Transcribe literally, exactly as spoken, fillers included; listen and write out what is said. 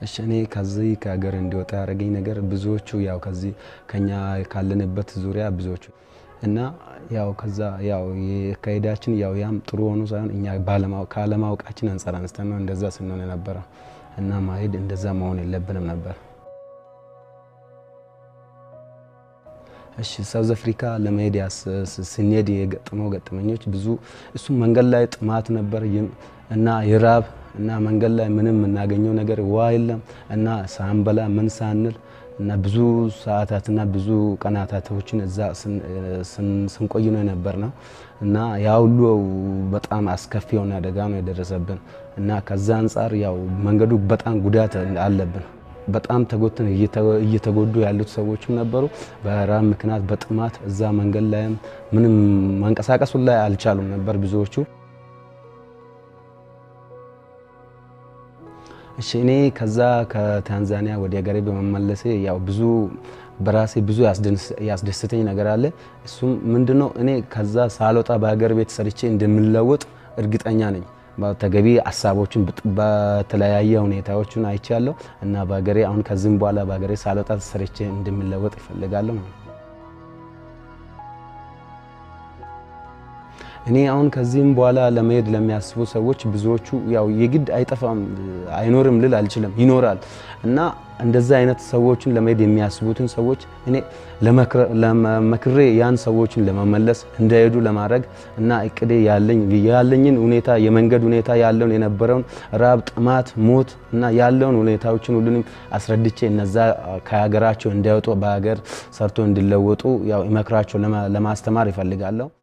እሺ እኔ ከዚህ ከሀገር እንዲወጣ ያደረገኝ ነገር ብዙዎቹ ያው ከዚህ ከኛ ካለንበት ዙሪያ ብዙዎቹ እና ያው ከዛ ያው የካይዳችን ያው ያም ጥሩ ሆኖ ሳይሆን እኛ ባለማው ካለማውቃችን አንፃር አንስተን ነው እንደዛ ስንሆን ነበር እና ማሄድ እንደዛ መሆን የለብንም ነበር። እሺ ሳውዝ አፍሪካ ለመሄድ ያስ ስንሄድ የገጠመው ገጠመኞች ብዙ እሱ መንገድ ላይ ጥማት ነበር እና ይራብ እና መንገድ ላይ ምንም እናገኘው ነገር ውሃ የለም እና ሳንበላ ምን ሳንል እና ብዙ ሰዓታትና ብዙ ቀናታቶችን እዛ ስንቆይ ነው የነበርነው እና ያ ሁሉ በጣም አስከፊ የሆነ አደጋ ነው የደረሰብን እና ከዛ አንፃር ያው መንገዱ በጣም ጉዳት አለብን። በጣም ተጎተን እየተጎዱ ያሉት ሰዎችም ነበሩ በራብ ምክንያት በጥማት እዛ መንገድ ላይ ምንም መንቀሳቀስ ላይ አልቻሉም ነበር ብዙዎቹ። እሺ እኔ ከዛ ከታንዛኒያ ወደ ሀገሬ በመመለሴ ያው ብዙ በራሴ ብዙ ያስደስተኝ ነገር አለ። እሱም ምንድነው እኔ ከዛ ሳልወጣ በሀገር ቤት ሰርቼ እንደምለወጥ እርግጠኛ ነኝ። በተገቢ ሐሳቦችን በተለያየ ሁኔታዎችን አይቻለሁ እና በሀገሬ አሁን ከዚህም በኋላ በሀገሬ ሳልወጣ ሰርቼ እንደምለወጥ እፈልጋለሁ። እኔ አሁን ከዚህም በኋላ ለመሄድ ለሚያስቡ ሰዎች ብዙዎቹ ያው የግድ አይጠፋም አይኖርም ልል አልችልም ይኖራል እና እንደዛ አይነት ሰዎችን ለመሄድ የሚያስቡትን ሰዎች እኔ ለመክሬ ያን ሰዎችን ለመመለስ እንደሄዱ ለማድረግ እና እቅዴ ያለኝ ያለኝን ሁኔታ የመንገድ ሁኔታ ያለውን የነበረውን ራብ ጥማት ሞት እና ያለውን ሁኔታዎችን ሁሉንም አስረድቼ እነዛ ከሀገራቸው እንዳይወጡ በሀገር ሰርቶ እንዲለወጡ ያው እመክራቸው ለማስተማር ይፈልጋለሁ።